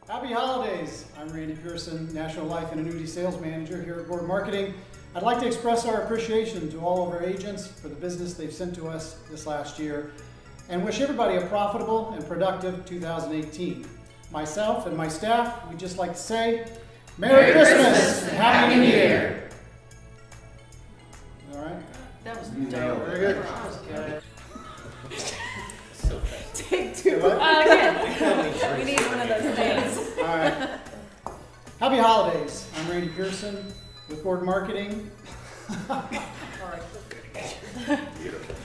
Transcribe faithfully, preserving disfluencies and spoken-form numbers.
Happy holidays! I'm Randy Pearson, National Life and Annuity Sales Manager here at Rd Marketing. I'd like to express our appreciation to all of our agents for the business they've sent to us this last year and wish everybody a profitable and productive two thousand eighteen. Myself and my staff, we'd just like to say, Merry, Merry Christmas, Christmas and Happy New Year! All right? That was dope. Very good. So fast. Take two. What? Uh, again. We need one of those days. All right. Happy holidays. I'm Randy Pearson with Rd Marketing. All right. Beautiful.